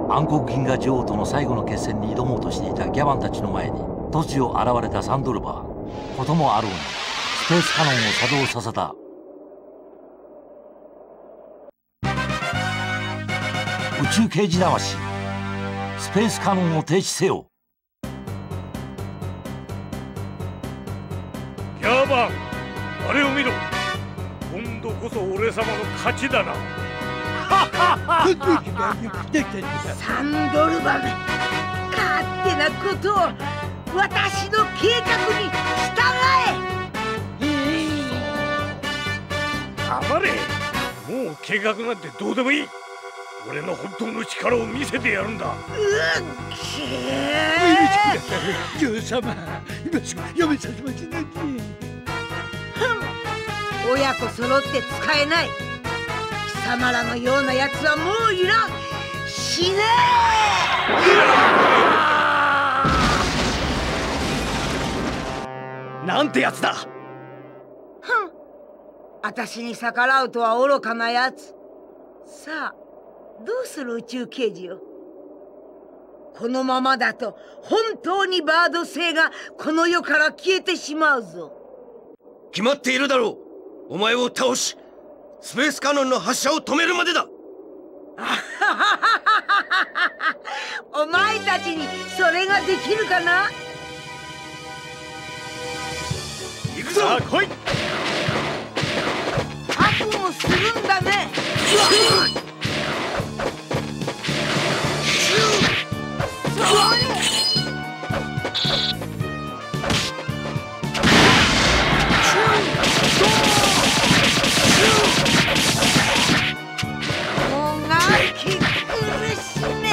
暗黒銀河女王との最後の決戦に挑もうとしていたギャバンたちの前に突如現れたサンドルバー。こともあろうにスペースカノンを作動させた。宇宙刑事魂、スペースカノンを停止せよ。 ギャバン、あれを見ろ。今度こそ俺様の勝ちだな。 サンドルバめ、勝手なことを私の計画に従え。 黙れ。もう計画なんてどうでもいい。俺の本当の力を見せてやるんだ。 女王様、今すぐ嫁させましなき。 親子揃って使えない。貴様らのようなやつはもういらん。死ねー。なんてやつだ。 私に逆らうとは愚かなやつ。さあ、どうする宇宙刑事よ。このままだと本当にバード星がこの世から消えてしまうぞ。 決まっているだろう。お前を倒しスペースカノンの発射を止めるまでだ。 お前たちにそれができるかな。 行くぞ。 さあ来い。 覚悟するんだね。もがき苦しめ。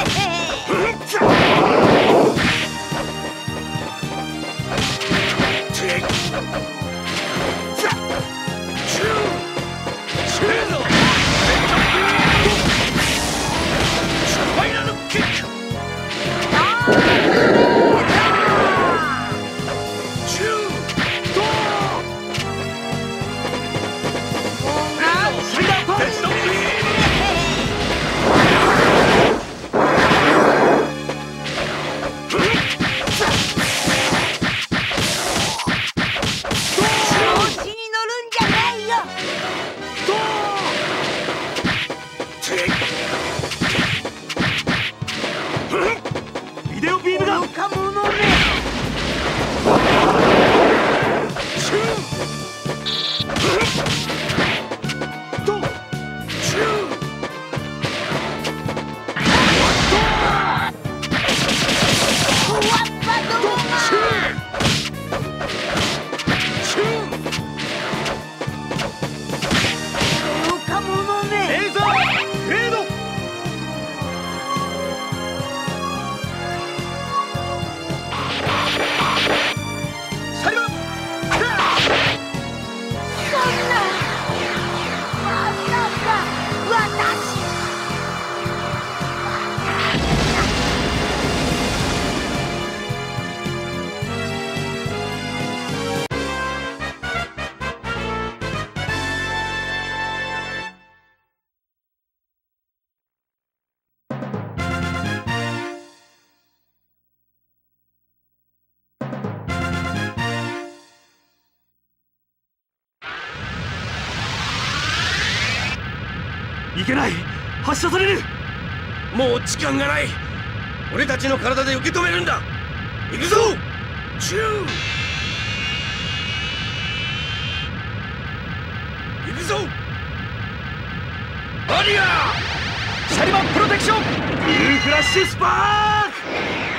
いけない。発射される。 もう時間がない。俺たちの体で受け止めるんだ。行くぞ。チュー。行くぞ。バリアー。 シャリバンプロテクション。ブルーフラッシュスパーク。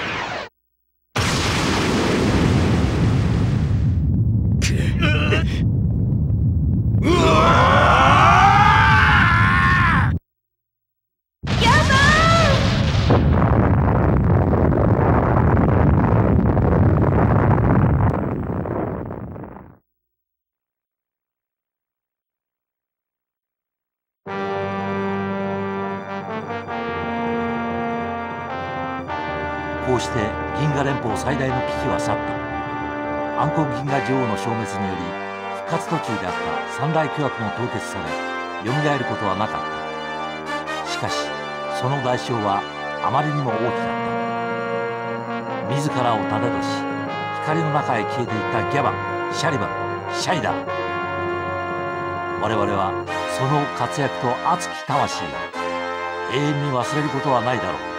こうして銀河連邦最大の危機は去った。暗黒銀河女王の消滅により復活途中であった三大巨悪も凍結され蘇ることはなかった。しかしその代償はあまりにも大きかった。自らを盾とし光の中へ消えていったギャバン、シャリバン、シャイダー。我々はその活躍と熱き魂を永遠に忘れることはないだろう。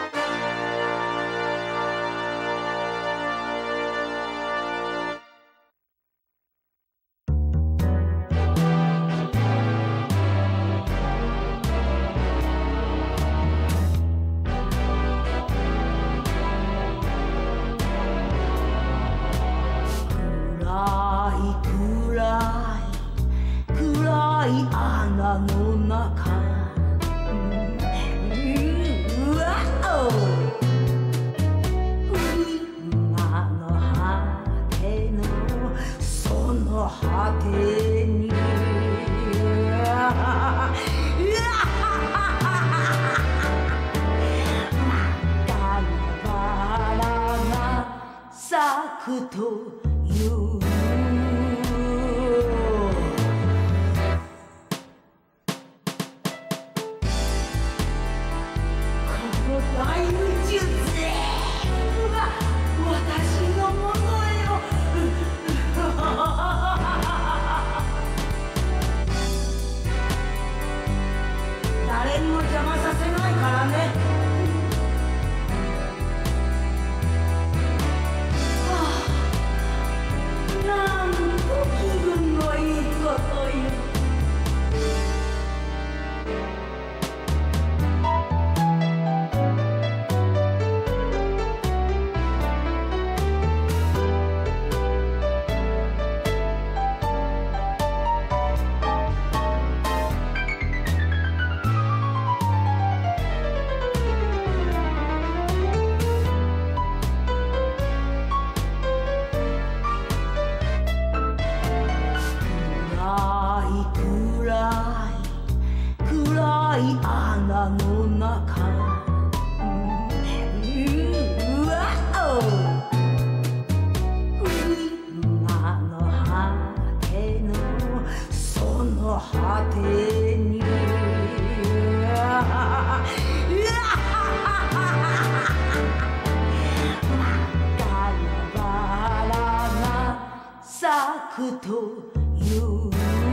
という